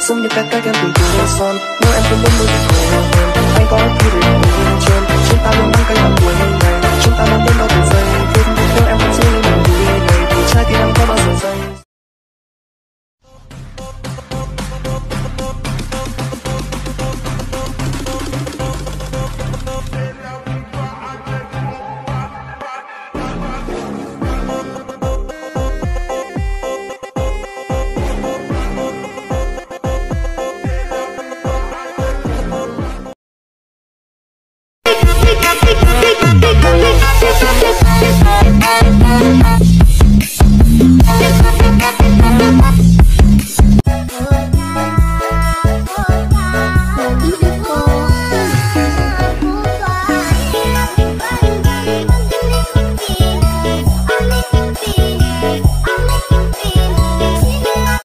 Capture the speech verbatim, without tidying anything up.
giống như cách cách em từng từ son. Nếu em không muốn đôi thì khổ hơn, anh có khi để cùng trên. Chúng ta luôn nắm canh vào cuối ngày, chúng ta luôn đến đâu từ giây.